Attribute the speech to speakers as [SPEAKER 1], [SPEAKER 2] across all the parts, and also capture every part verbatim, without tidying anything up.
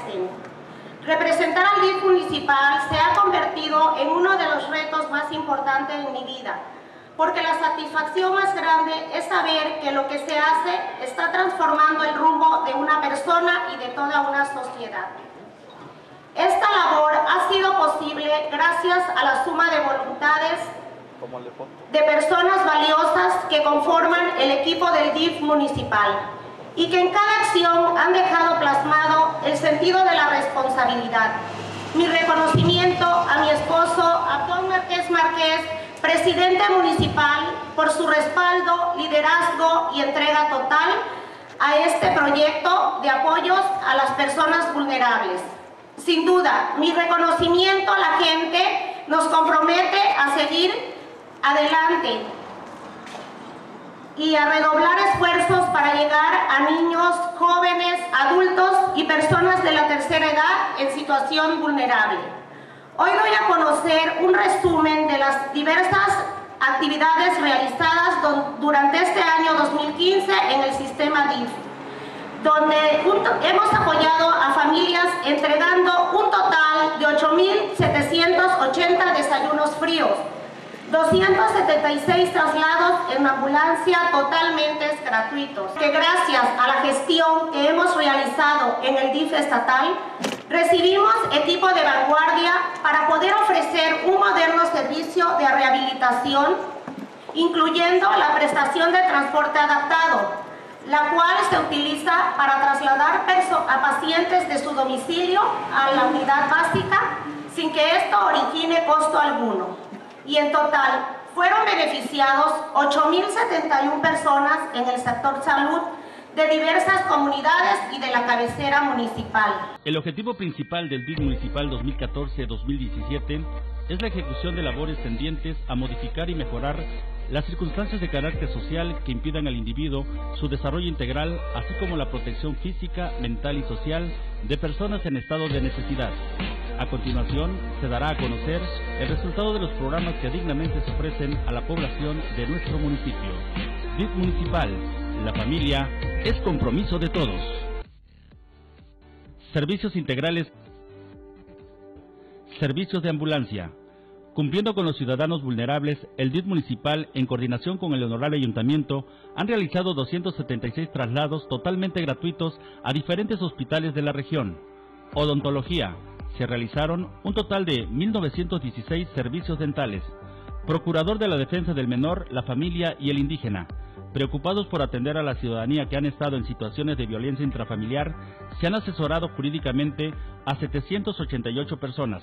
[SPEAKER 1] merecen. Representar al D I F municipal se ha convertido en uno de los retos más importantes en mi vida, porque la satisfacción más grande es saber que lo que se hace está transformando el rumbo de una persona y de toda una sociedad. Esta labor ha sido posible gracias a la suma de voluntades de personas valiosas que conforman el equipo del D I F municipal y que en cada acción han dejado plasmado el sentido de la responsabilidad. Mi reconocimiento a mi esposo, Abdón Márquez Márquez, presidente municipal, por su respaldo, liderazgo y entrega total a este proyecto de apoyos a las personas vulnerables. Sin duda, mi reconocimiento a la gente nos compromete a seguir adelante y a redoblar esfuerzos para llegar a niños, jóvenes, adultos y personas de la tercera edad en situación vulnerable. Hoy doy a conocer un resumen de las diversas actividades realizadas durante este año dos mil quince en el sistema D I F, donde hemos apoyado a familias entregando un total de ocho mil setecientos ochenta desayunos fríos, doscientos setenta y seis traslados en ambulancia totalmente gratuitos, que gracias a la gestión que hemos realizado en el D I F estatal, recibimos equipo de vanguardia para poder ofrecer un moderno servicio de rehabilitación, incluyendo la prestación de transporte adaptado, la cual se utiliza para trasladar a pacientes de su domicilio a la unidad básica sin que esto origine costo alguno. Y en total fueron beneficiados ocho mil setenta y una personas en el sector salud de diversas comunidades y de la cabecera municipal.
[SPEAKER 2] El objetivo principal del D I F municipal dos mil catorce a dos mil diecisiete es la ejecución de labores tendientes a modificar y mejorar las circunstancias de carácter social que impidan al individuo su desarrollo integral, así como la protección física, mental y social de personas en estado de necesidad. A continuación, se dará a conocer el resultado de los programas que dignamente se ofrecen a la población de nuestro municipio. D I F municipal, la familia es compromiso de todos. Servicios integrales. Servicios de ambulancia. Cumpliendo con los ciudadanos vulnerables, el D I F municipal, en coordinación con el Honorable Ayuntamiento, han realizado doscientos setenta y seis traslados totalmente gratuitos a diferentes hospitales de la región. Odontología. Se realizaron un total de mil novecientos dieciséis servicios dentales. Procurador de la Defensa del Menor, la Familia y el Indígena. Preocupados por atender a la ciudadanía que han estado en situaciones de violencia intrafamiliar, se han asesorado jurídicamente a setecientas ochenta y ocho personas.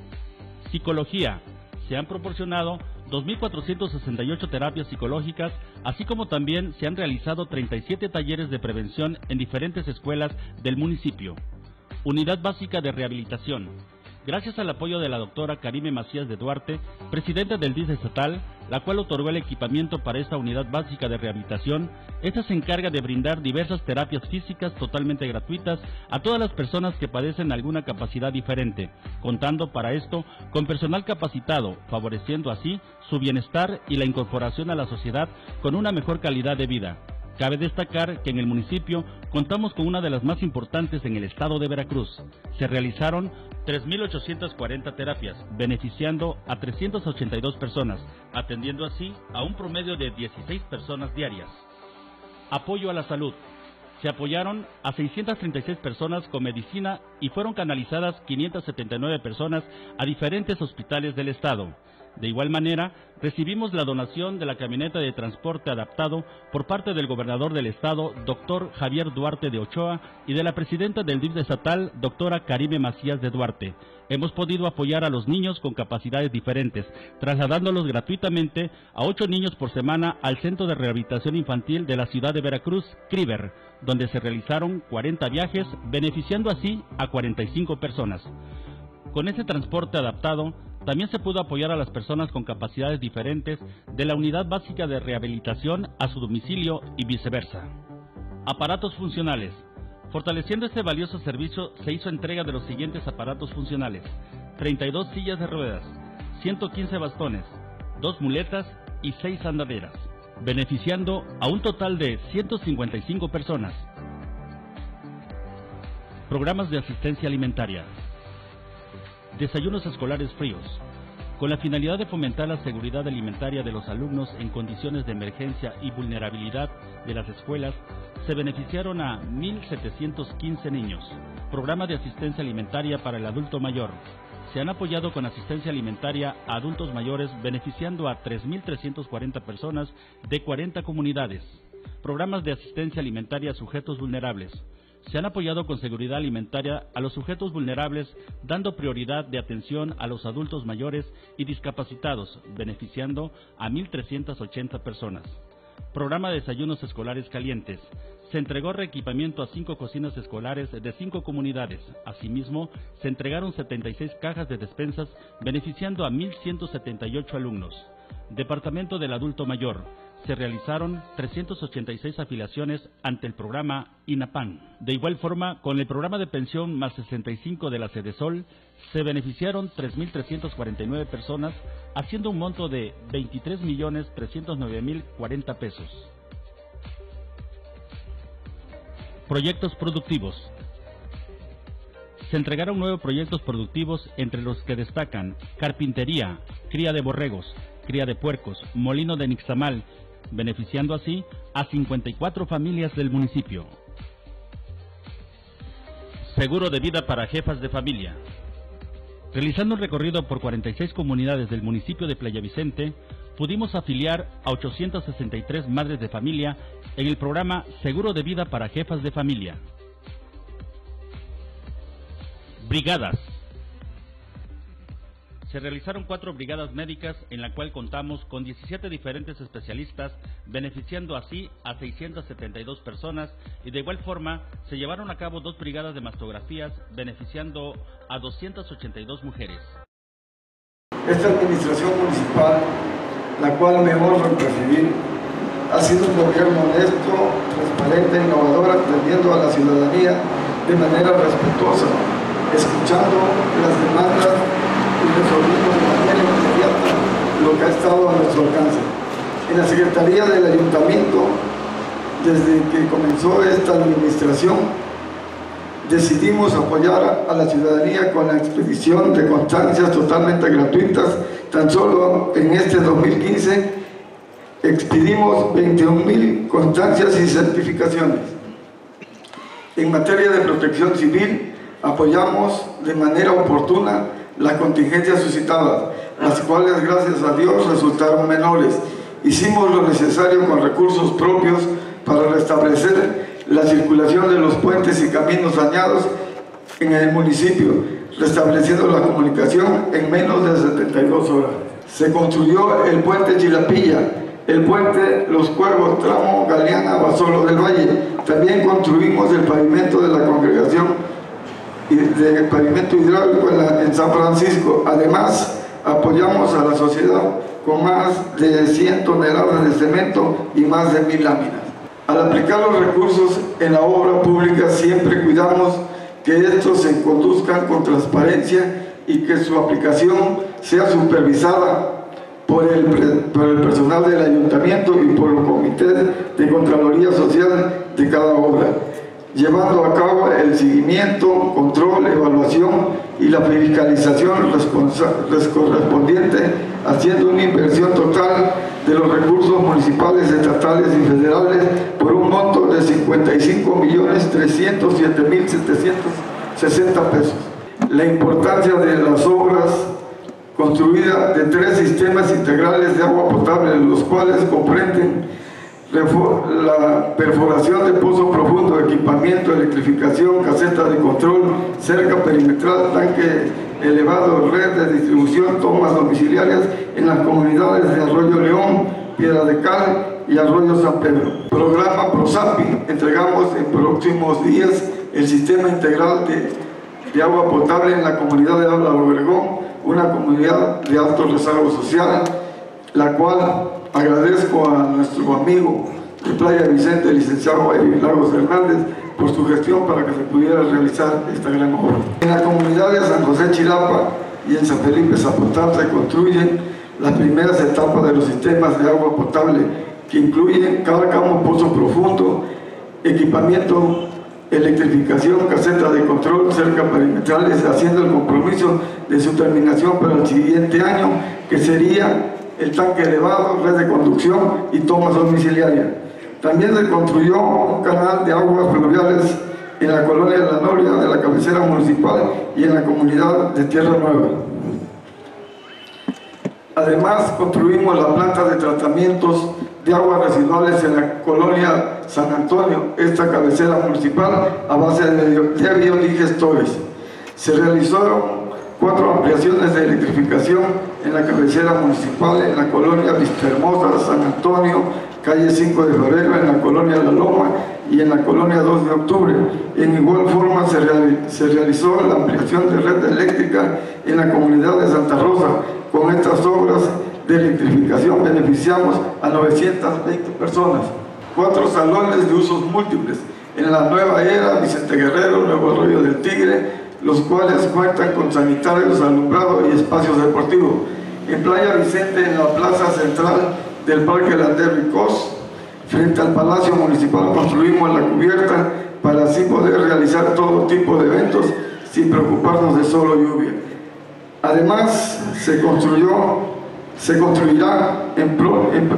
[SPEAKER 2] Psicología. Se han proporcionado dos mil cuatrocientas sesenta y ocho terapias psicológicas, así como también se han realizado treinta y siete talleres de prevención en diferentes escuelas del municipio. Unidad Básica de Rehabilitación. Gracias al apoyo de la doctora Karime Macías de Duarte, presidenta del D I F estatal, la cual otorgó el equipamiento para esta Unidad Básica de Rehabilitación, esta se encarga de brindar diversas terapias físicas totalmente gratuitas a todas las personas que padecen alguna capacidad diferente, contando para esto con personal capacitado, favoreciendo así su bienestar y la incorporación a la sociedad con una mejor calidad de vida. Cabe destacar que en el municipio contamos con una de las más importantes en el estado de Veracruz. Se realizaron tres mil ochocientas cuarenta terapias, beneficiando a trescientas ochenta y dos personas, atendiendo así a un promedio de dieciséis personas diarias. Apoyo a la salud. Se apoyaron a seiscientas treinta y seis personas con medicina y fueron canalizadas quinientas setenta y nueve personas a diferentes hospitales del estado. De igual manera, recibimos la donación de la camioneta de transporte adaptado por parte del gobernador del estado, doctor Javier Duarte de Ochoa, y de la presidenta del D I F estatal, doctora Karime Macías de Duarte. Hemos podido apoyar a los niños con capacidades diferentes, trasladándolos gratuitamente a ocho niños por semana al Centro de Rehabilitación Infantil de la ciudad de Veracruz, CRIVER, donde se realizaron cuarenta viajes, beneficiando así a cuarenta y cinco personas. Con este transporte adaptado, también se pudo apoyar a las personas con capacidades diferentes de la Unidad Básica de Rehabilitación a su domicilio y viceversa. Aparatos funcionales. Fortaleciendo este valioso servicio, se hizo entrega de los siguientes aparatos funcionales: treinta y dos sillas de ruedas, ciento quince bastones, dos muletas y seis andaderas, beneficiando a un total de ciento cincuenta y cinco personas. Programas de asistencia alimentaria. Desayunos escolares fríos. Con la finalidad de fomentar la seguridad alimentaria de los alumnos en condiciones de emergencia y vulnerabilidad de las escuelas, se beneficiaron a mil setecientos quince niños. Programa de asistencia alimentaria para el adulto mayor. Se han apoyado con asistencia alimentaria a adultos mayores, beneficiando a tres mil trescientas cuarenta personas de cuarenta comunidades. Programas de asistencia alimentaria a sujetos vulnerables. Se han apoyado con seguridad alimentaria a los sujetos vulnerables, dando prioridad de atención a los adultos mayores y discapacitados, beneficiando a mil trescientas ochenta personas. Programa de desayunos escolares calientes. Se entregó reequipamiento a cinco cocinas escolares de cinco comunidades. Asimismo, se entregaron setenta y seis cajas de despensas, beneficiando a mil ciento setenta y ocho alumnos. Departamento del Adulto Mayor. Se realizaron trescientas ochenta y seis afiliaciones ante el programa INAPAN. De igual forma, con el programa de pensión más sesenta y cinco de la Sedesol, se beneficiaron tres mil trescientas cuarenta y nueve personas, haciendo un monto de veintitrés millones trescientos nueve mil cuarenta pesos. Proyectos productivos. Se entregaron nueve proyectos productivos, entre los que destacan carpintería, cría de borregos, cría de puercos, molino de nixtamal, beneficiando así a cincuenta y cuatro familias del municipio. Seguro de vida para jefas de familia. Realizando un recorrido por cuarenta y seis comunidades del municipio de Playa Vicente, pudimos afiliar a ochocientas sesenta y tres madres de familia en el programa Seguro de Vida para Jefas de Familia. Brigadas. Se realizaron cuatro brigadas médicas, en la cual contamos con diecisiete diferentes especialistas, beneficiando así a seiscientas setenta y dos personas, y de igual forma se llevaron a cabo dos brigadas de mastografías, beneficiando a doscientas ochenta y dos mujeres.
[SPEAKER 3] Esta administración municipal, la cual me honro en presidir, ha sido un gobierno honesto, transparente, innovador, atendiendo a la ciudadanía de manera respetuosa, escuchando las demandas y resolviendo de manera inmediata lo que ha estado a nuestro alcance. En la Secretaría del Ayuntamiento, desde que comenzó esta administración, decidimos apoyar a la ciudadanía con la expedición de constancias totalmente gratuitas. Tan solo en este dos mil quince expedimos veintiún mil constancias y certificaciones. En materia de protección civil, apoyamos de manera oportuna las contingencias suscitadas, las cuales gracias a Dios resultaron menores. Hicimos lo necesario con recursos propios para restablecer la circulación de los puentes y caminos dañados en el municipio, restableciendo la comunicación en menos de setenta y dos horas. Se construyó el puente Chilapilla, el puente Los Cuervos, tramo Galeana-Basolo del Valle. También construimos el pavimento de la congregación de pavimento hidráulico en, la, en San Francisco. Además, apoyamos a la sociedad con más de cien toneladas de cemento y más de mil láminas. Al aplicar los recursos en la obra pública, siempre cuidamos que estos se conduzcan con transparencia y que su aplicación sea supervisada por el, por el personal del ayuntamiento y por los comités de Contraloría Social de cada obra, llevando a cabo el seguimiento, control, evaluación y la fiscalización correspondiente, haciendo una inversión total de los recursos municipales, estatales y federales por un monto de cincuenta y cinco millones trescientos siete mil setecientos sesenta pesos. La importancia de las obras construidas de tres sistemas integrales de agua potable, los cuales comprenden la perforación de pozo profundo, equipamiento, electrificación, caseta de control, cerca perimetral, tanque elevado, red de distribución, tomas domiciliarias en las comunidades de Arroyo León, Piedra de Cal y Arroyo San Pedro. Programa PROSAPI. Entregamos en próximos días el sistema integral de, de agua potable en la comunidad de Habla Obregón, una comunidad de alto rezago social, la cual agradezco a nuestro amigo de Playa Vicente, el licenciado Eric Lagos Hernández, por su gestión para que se pudiera realizar esta gran obra. En la comunidad de San José Chilapa y en San Felipe Zapotal se construyen las primeras etapas de los sistemas de agua potable, que incluyen cárcamo, pozo profundo, equipamiento electrificación, casetas de control, cerca perimetrales, haciendo el compromiso de su terminación para el siguiente año, que sería el tanque elevado, red de conducción y tomas domiciliarias. También se construyó un canal de aguas pluviales en la colonia de La Noria de la cabecera municipal y en la comunidad de Tierra Nueva. Además, construimos la planta de tratamientos de aguas residuales en la colonia San Antonio, esta cabecera municipal, a base de biodigestores. Se realizaron cuatro ampliaciones de electrificación en la cabecera municipal, en la colonia Vista Hermosa, San Antonio, calle cinco de febrero, en la colonia La Loma y en la colonia dos de octubre. En igual forma se, real, se realizó la ampliación de red eléctrica en la comunidad de Santa Rosa. Con estas obras de electrificación beneficiamos a novecientas veinte personas. Cuatro salones de usos múltiples en la Nueva Era, Vicente Guerrero, Nuevo Arroyo del Tigre, los cuales cuentan con sanitarios, alumbrado y espacios deportivos. En Playa Vicente, en la plaza central del Parque Lander Ricos, frente al Palacio Municipal, construimos la cubierta para así poder realizar todo tipo de eventos sin preocuparnos de solo lluvia. Además, se construyó, se construirá en, pro, en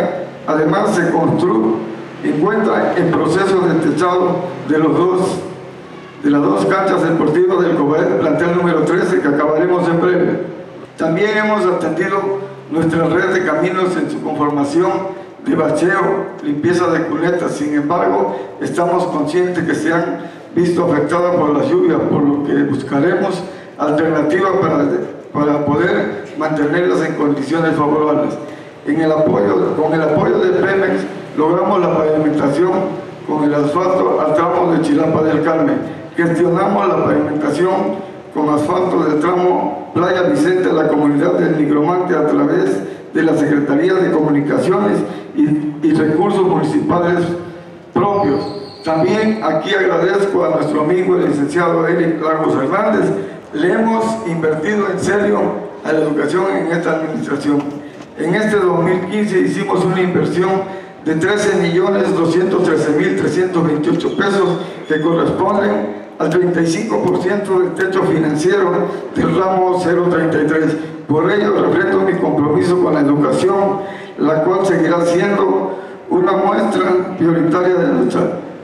[SPEAKER 3] además se constru, encuentra en proceso de techado de los dos de las dos canchas deportivas del Cobaet, plantel número trece, que acabaremos en breve. También hemos atendido nuestra red de caminos en su conformación de bacheo, limpieza de cunetas. Sin embargo, estamos conscientes que se han visto afectadas por las lluvias, por lo que buscaremos alternativas para, para poder mantenerlas en condiciones favorables. En el apoyo, con el apoyo de Pemex logramos la pavimentación con el asfalto al tramo de Chilapa del Carmen. Gestionamos la pavimentación con asfalto del tramo Playa Vicente a la comunidad del Nigromante a través de la Secretaría de Comunicaciones y, y recursos municipales propios. También aquí agradezco a nuestro amigo el licenciado Eric Lagos Hernández. Le hemos invertido en serio a la educación en esta administración. En este dos mil quince hicimos una inversión de trece millones doscientos trece mil trescientos veintiocho pesos que corresponden al treinta y cinco por ciento del techo financiero del ramo cero treinta y tres. Por ello reflejo mi compromiso con la educación, la cual seguirá siendo una muestra prioritaria de nuestra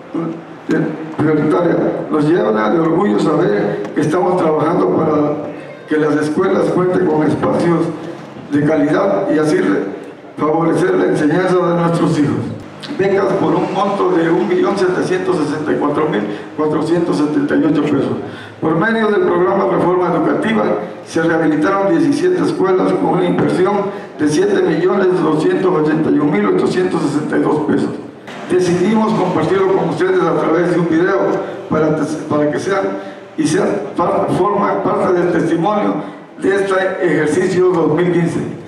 [SPEAKER 3] de, prioritaria. Nos llena de orgullo saber que estamos trabajando para que las escuelas cuenten con espacios de calidad y así favorecer la enseñanza de nuestros hijos. Becas por un monto de un millón setecientos sesenta y cuatro mil cuatrocientos setenta y ocho pesos. Por medio del programa Reforma Educativa se rehabilitaron diecisiete escuelas con una inversión de siete millones doscientos ochenta y un mil ochocientos sesenta y dos pesos. Decidimos compartirlo con ustedes a través de un video para, para que sean y sean forma parte del testimonio de este ejercicio dos mil quince.